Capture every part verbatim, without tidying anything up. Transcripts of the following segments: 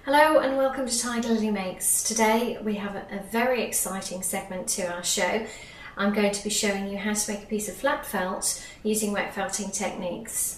Hello and welcome to Tiger Lily Makes. Today we have a, a very exciting segment to our show. I'm going to be showing you how to make a piece of flat felt using wet felting techniques.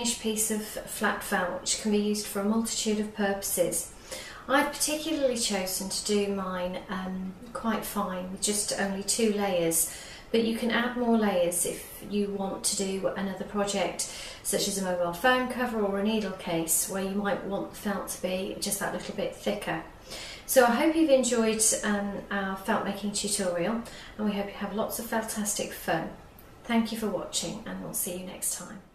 finished piece of flat felt which can be used for a multitude of purposes. I've particularly chosen to do mine um, quite fine with just only two layers, but you can add more layers if you want to do another project such as a mobile phone cover or a needle case where you might want the felt to be just that little bit thicker. So I hope you've enjoyed um, our felt making tutorial, and we hope you have lots of feltastic fun. Thank you for watching, and we'll see you next time.